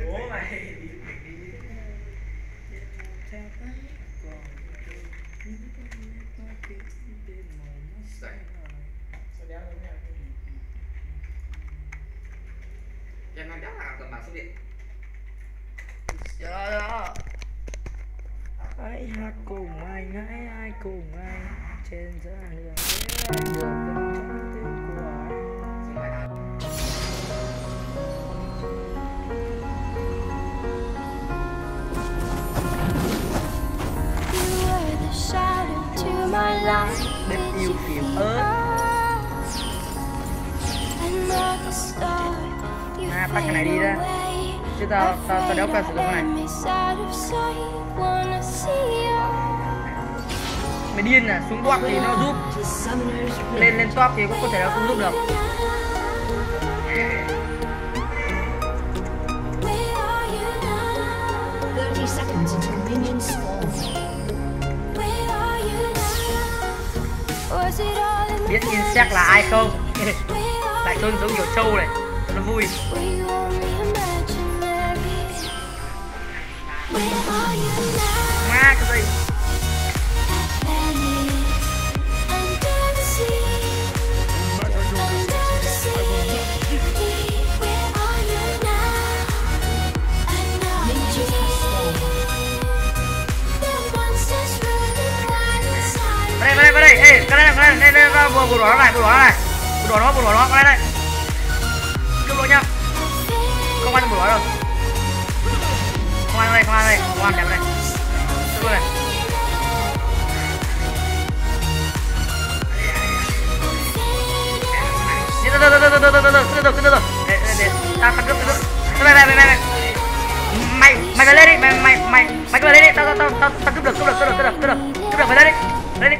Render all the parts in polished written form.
Bố mày em đang đắt là cầm bảng số điện. Trời ơi. Hãy hát cùng anh, hãy ai cùng anh trên giảng đường để anh được từng trái tim của anh. Đất yêu phím ớt. À, tắt cái này đi ra. Chứ tao đéo quen sử dụng cái này. Mày điên à, xuống top thì nó giúp. Lên top thì cũng có thể nó không giúp được. Biết insect là ai không? Lại trôn giống kiểu trâu này, nó vui. Ma cái gì? Vào đây, ê, cái này, bùa đỏ này, bùa đỏ nó, cái này, cướp lỗi nhá, không ăn bùa đỏ đâu, không ăn đây, không ăn đẹp đây, cướp lỗi này, từ, tao cướp, đây, mày cứ lên đi, mày cứ lên đi, tao cướp được, mày lên đi.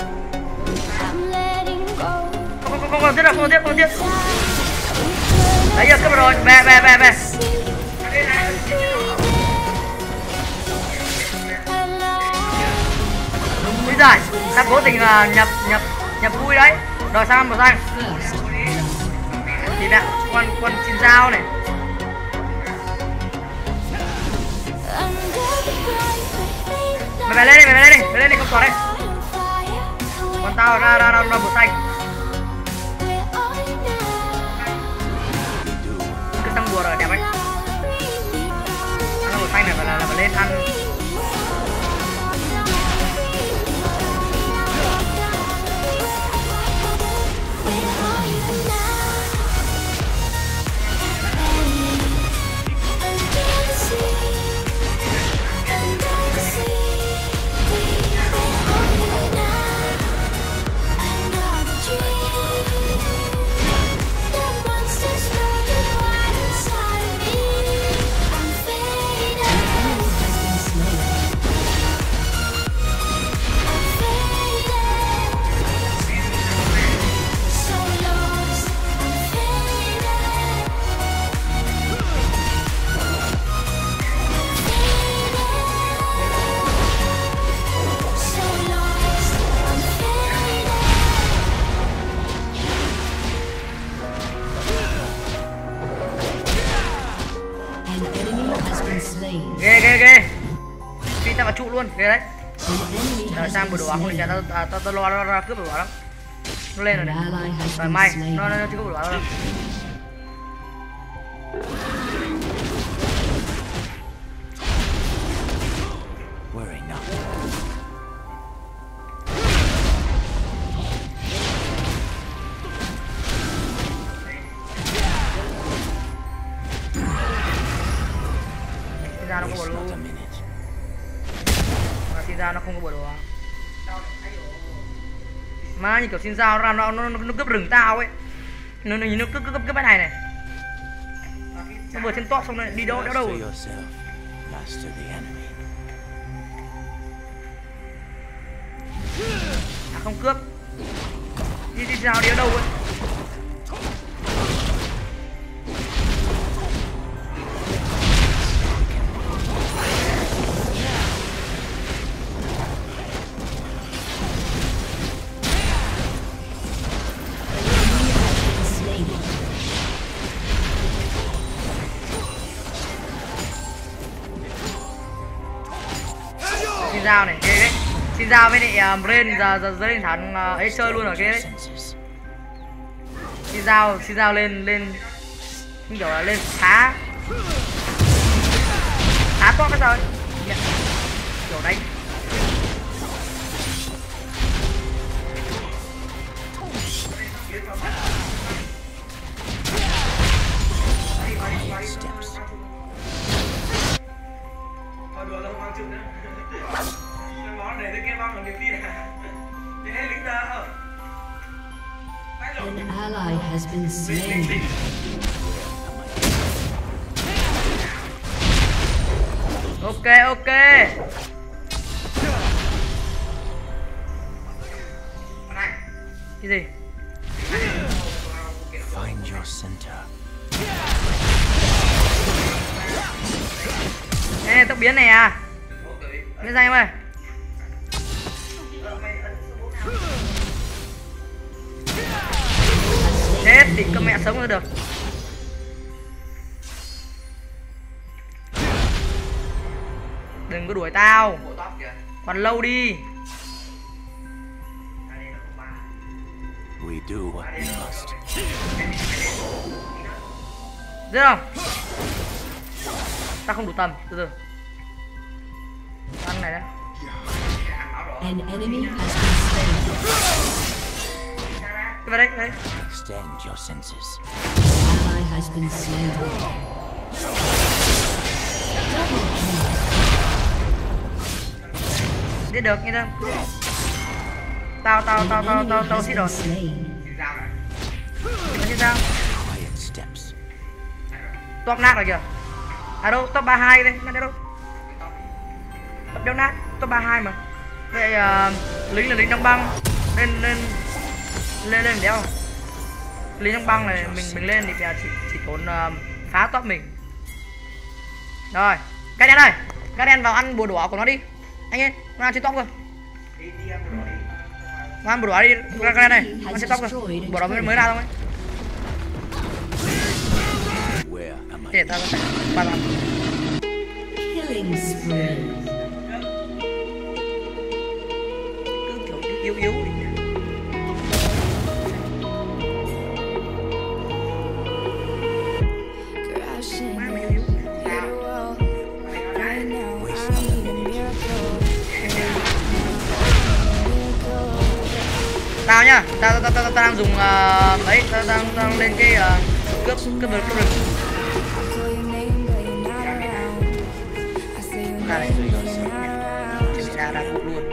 Không tiếp đâu, không tiếp. Đấy giờ cướp rồi, về. Úi giời, ta cố tình là nhập vui đấy. Đòi sang một xanh. Thì nè, con xin dao này. Mày về lên đi, không còn đây. Còn tao ra một xanh. Cứ tăng đùa rồi đẹp ấy. Ăn một xanh này là lên ăn. Ghê. Phi ta vào trụ luôn, ghê đấy. Đợi sang bữa đồ không thì tao lo ra cướp bữa đó. Nó lên rồi này. Rồi may, nó chưa có bữa đó đâu. Nó không có luôn. Mà xin ra nó không có bộ đồ. Má như kiểu xin dao ra nó cướp rừng tao ấy. Nó nhìn nó cướp cái này này. Nó vừa trên top xong rồi đi đâu đéo đâu. À không cướp. Đi dao đi ở đâu ấy. Giao này ghê đấy. Xin Giao với lại Brain giờ gia đình thắng ấy chơi luôn ở kia đấy. Xin Giao lên như kiểu là lên phá top hết rồi. Kiểu đánh thôi đùa lâu mang chịu nữa. Cái món này cái món là niềm tin à. Thì hết lính ra. An ally has been slain. Ok. Cái gì? Find your center. Ê, tốc biến này à? Biến ra em ơi. Chết, định con mẹ sống ra được. Đừng có đuổi tao. Còn lâu đi. We do what we must. Giết không? Tao không đủ tầm, từ từ. Ăn này đấy. An enemy has been slain. Cái vào đây, đấy. Extend your senses. Ally has been slain. Giết được, nghe không? Tao xít rồi. Xin Giao. Quiet steps. Top nát rồi kìa. À đâu, top 32 đây, nát đâu. Top đeo nát, top 32 mà. Vậy lính là lính đóng băng. Lên đéo. Lính đóng băng này mình lên thì chỉ tốn phá top mình. Rồi, Guardian ơi. Guardian vào ăn bùa đỏ của nó đi. Anh ơi, nó ăn trên top cơ. Nó ăn bùa đỏ đi, Guardian này, nó ăn trên top cơ. Bùa đỏ mới ra thôi. Where am I? Để tao sẽ ba làm. Killing spree. Cứ kiểu yếu đi. Tao nhá, tao đang dùng ấy, tao đang lên cái cướp rừng. Ra này, chuẩn bị ra vụ luôn.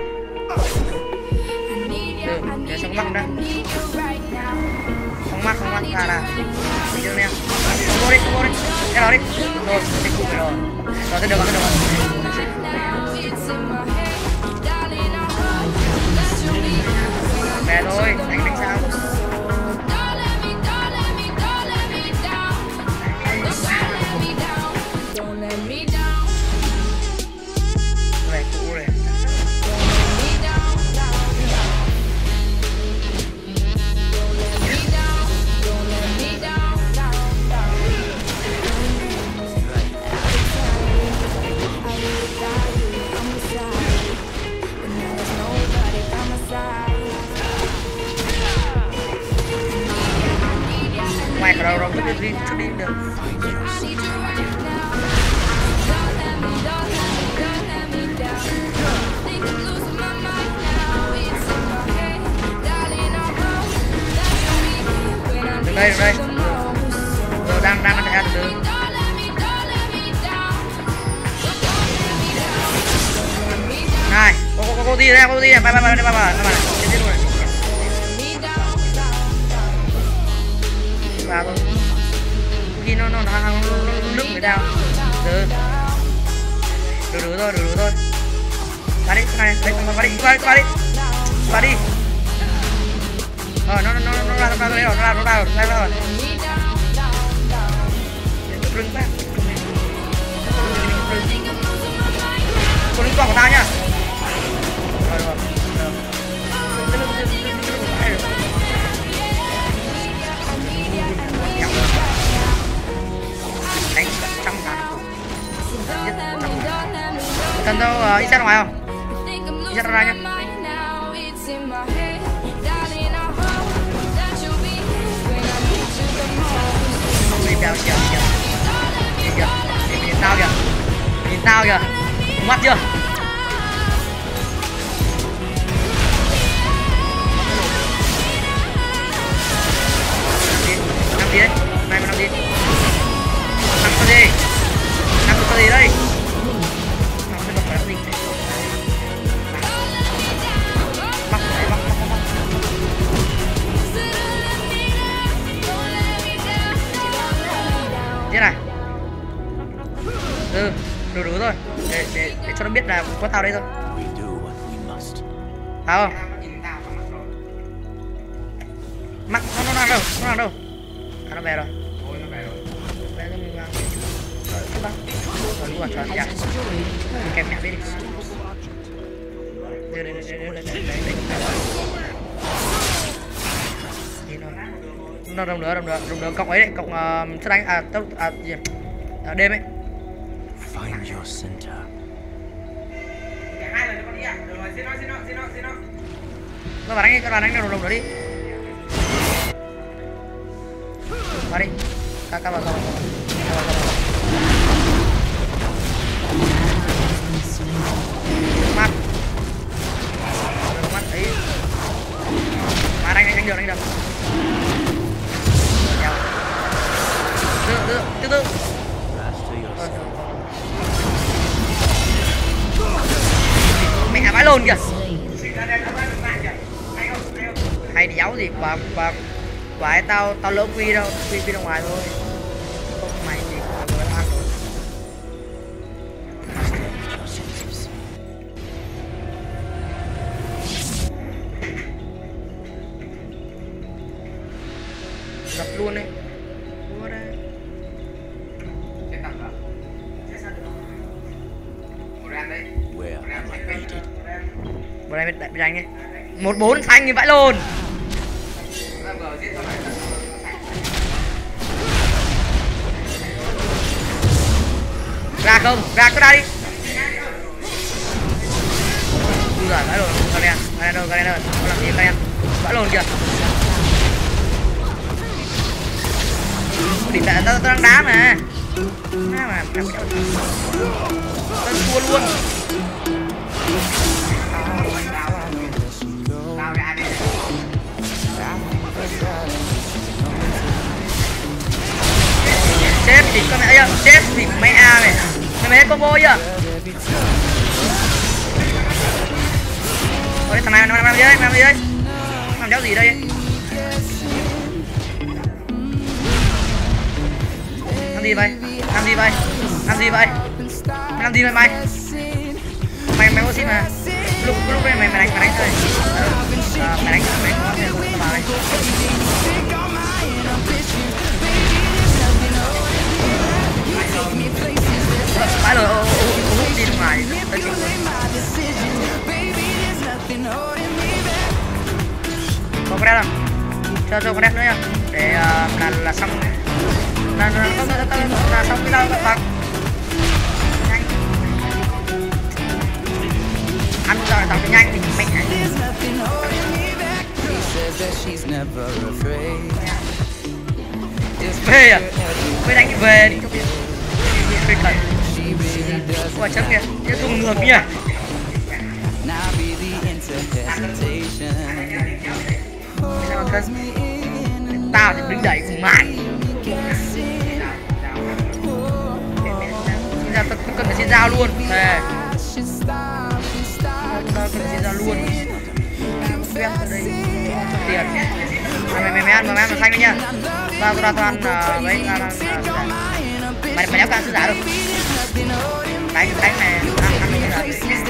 Để sống mắc ra. Không mắc ra. Đi cho em. Không đi. Cái đó đi. Rồi, mình cùng rồi. Rồi, tới được rồi. Về thôi, đánh sao? Về cũ rồi. Ngoài cả đầu cứ đi được. Được đây. Rồi đang chạy ra từ từ. Này, cô đi đây, bye. Chết luôn này. Vào thôi. Khi nó nước người đau. Được thôi. Qua đi, này, qua đi. Rồi nó ra rồi. Rừng phát. Cô lính con của tao nhá. Rồi. Đánh trong đàn. Cần đâu ít ra ngoài không? Dắt ra nhá. Nhìn tao kìa, nhìn tao kìa, nhìn tao kìa, mắt chưa? Năm gì đấy, này mà năm gì? Năm cái gì? Năm cái gì đây? Năm cái phải gì? Bắt này, bắt. Thế này. Đủ rồi. Để cho nó biết là có tao đây thôi. We do what we must. Phải không? Mắt nó đang đâu? À, nó về rồi. Về cho mình vào. Rồi đúng rồi, trời ơi. Kèm nhạc đi. Đây. Nó đồng nữa cộng ấy đấy, cộng sẽ đánh gì đêm ấy. Find your center. Cả hai lần nó đi à? Được rồi, xin nó. Nó vào đánh đồng nữa đi. Vào đi. Các vào. Mắt. Mắt ấy. Mà đánh được. Từ từ. Master yourself. Mẹ vãi lồn kìa. Hay không? Hay đéo gì và tao lỡ quy đâu, quy ra ngoài thôi. Không mày thì vừa ăn rồi. Extend your senses. Gặp luôn đấy. Mua đây. Chết tầm đó. Một đàn đấy. Where am I needed? Bữa nay bị đánh ấy. 1-4 xanh thì vãi lồn. Ra không? Ra cứ ra đi. Ui giời, vãi lồn. Garen ơi. Nó làm gì Garen? Vãi lồn kìa. Đỉnh tại tao đang đá mà. Mà tao thua luôn. Chết thì con mẹ ơi, chết thì mẹ này. Mày hết combo chưa? Ôi thằng này làm gì đấy? Làm đéo gì đây? Làm gì vậy? Mày? Mày có xin mà. Lúc này mày đánh thôi. Mày đánh có thể không vào đây. Phải rồi, hút đi ngoài. Có cái không? Cho con đẹp nữa nha. Để là xong. Là xong cái đâu bạn. Nhanh. Ăn rồi tao phải nhanh thì mẹ. Về à? Mới đánh về đi. Về cẩn. Ủa chắc kìa, nó dùng ngược nhỉ. Tao thì đứng đẩy cùng mãi. Xin ra tao cần phải xin giao luôn. Thề. Tao cần phải xin giao luôn. Quen ở đây cho tiền. Mày ăn mà xanh đấy nhá. Tao ăn với mày đéo can sư giả đâu. Đánh này ăn cái gì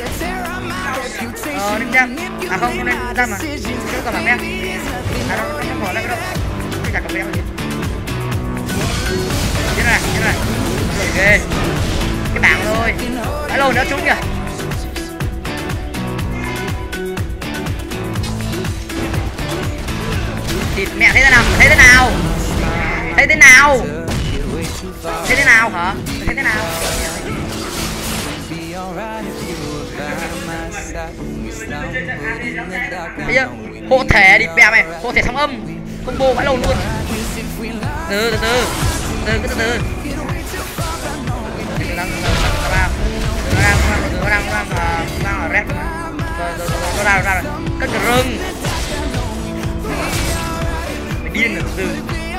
đinh răng à không nên ra mà chứ còn bảng đen à nó bỏ ra cái đâu cái chặt cầm đen gì thế này ghê cái bảng thôi đã lồn đã trúng kìa thịt mẹ thấy thế nào hả thấy thế nào hả Bây giờ hộ thể đi bè mày, hộ thể sóng âm combo vãi lồn luôn. Từ đang ở red rồi ra cất cái rừng mày điên rồi từ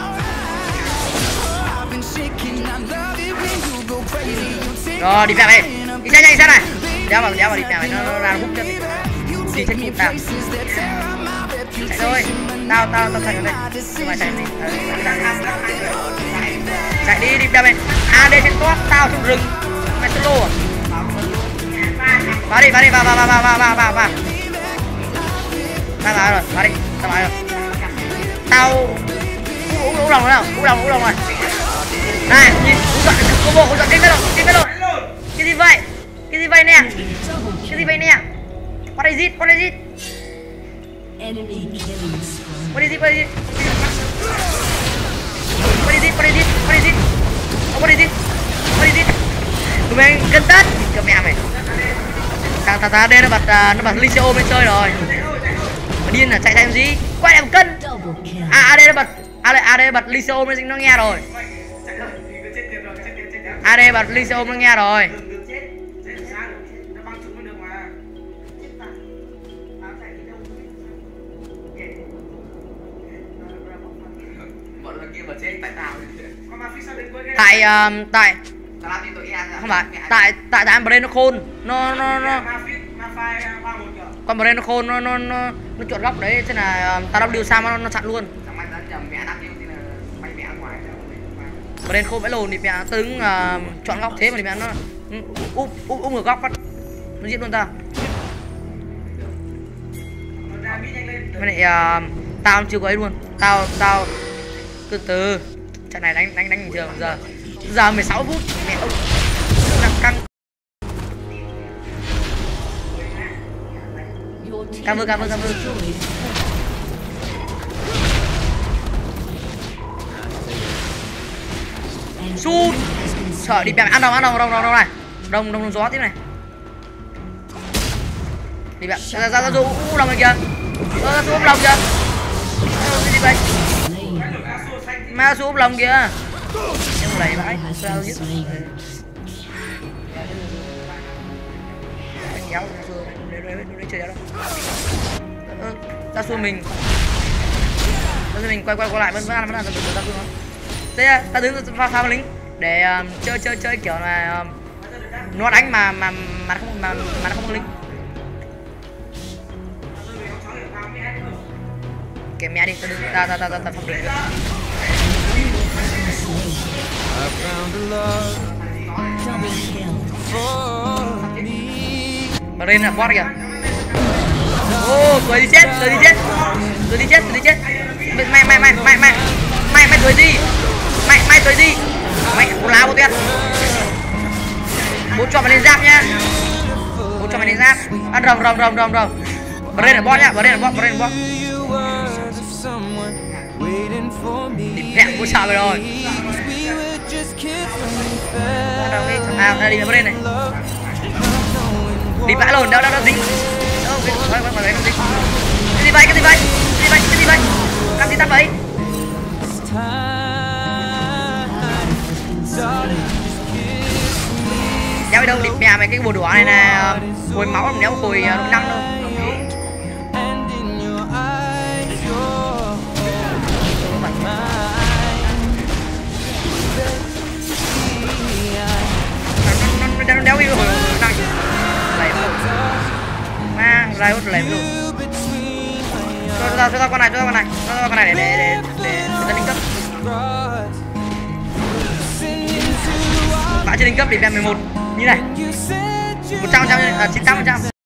rồi đi bè mày đi xe này đéo vào đi bè mày nó ra hút chân đi chết cụt tao chạy thôi tao chạy ở đây mày chạy đi chạy đi bè mày AD trên top tao trong rừng mày solo à vào đi vào rồi vào đi tao ú lòng rồi này nhìn combo hỗ trợ kinh cái rồi cái gì vậy nè what is it Enemy killing spree. what is it tụi mày cân tết cầm mẹ mày thằng đây nó bật Lycio bên chơi rồi mà điên là chạy làm gì quay lại một cân AD nó bật AD bật Lycio bên nó nghe rồi AD bật Lycio nó nghe rồi tại không phải tại anh brain nó khôn nó con brain nó khôn nó chọn góc đấy thế là tao đâm điều sao nó chặn luôn brain khôn vãi lồn thì mẹ tướng chọn góc thế mà thì mẹ nó úp ngược góc phát nó giết luôn tao cái này tao chưa có ấy luôn tao từ trận này đánh bình thường giờ 16 phút mẹ ông đang căng cảm ơn sút sợ đi bẹp ăn đồng này đồng gió tiếp này đi bẹp ra dù lòng này kìa ra xuống lòng kìa đi vậy ma xuống lòng kìa em lấy vãi sao giết kéo để chơi đâu ra xuống mình quay lại vẫn ăn ra xuống thế ta đứng pha lính để chơi kiểu là nó đánh mà nó không có lính kệ mẹ đi ta phòng được mà lên là boss kìa ô cười đi chết mày cười gì mày bố lá bố tuyệt bố cho mày lên giáp nhá ăn rồng bờ lên là boss nhá bờ lên là boss đi mẹ bố sợ rồi đi bên này đi vãi lồn đâu dính cái gì vậy làm gì tắt vậy đéo đi đâu đi mẹ mày cái bồ đỏ này nè hồi máu đéo hồi năng đâu nó đéo yêu hồi năng lấy mang ra hút lấy luôn cho tao con này để lên cấp vã trên lên cấp để đem 11 như này 100% 900%.